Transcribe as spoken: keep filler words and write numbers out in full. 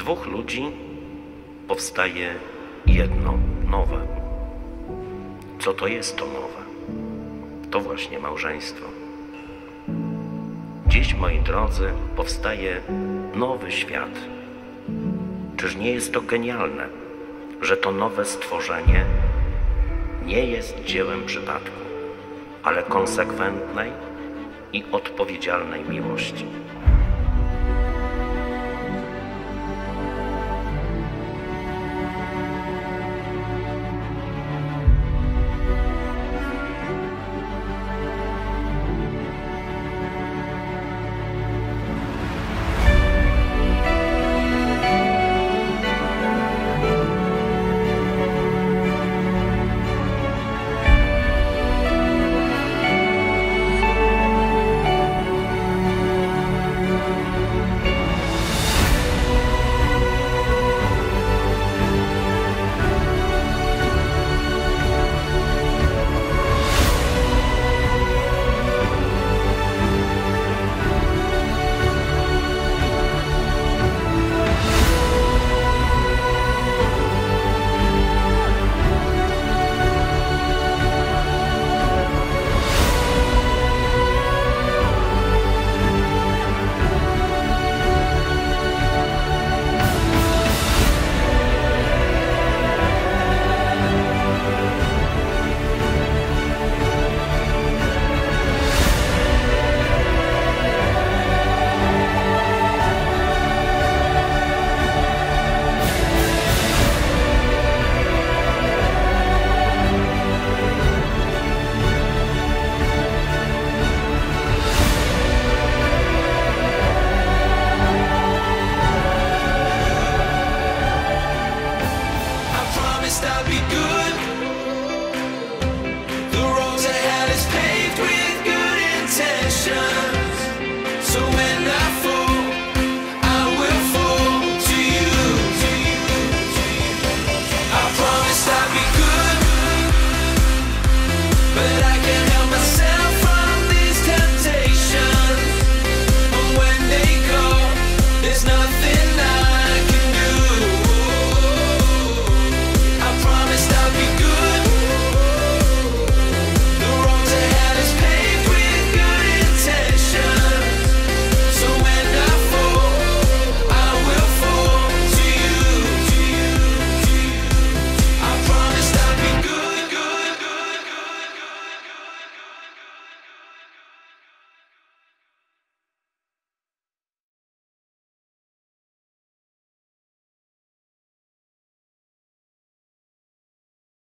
dwóch ludzi powstaje jedno nowe. Co to jest to nowe? To właśnie małżeństwo. Dziś, moi drodzy, powstaje nowy świat. Czyż nie jest to genialne, że to nowe stworzenie nie jest dziełem przypadku, ale konsekwentnej i odpowiedzialnej miłości?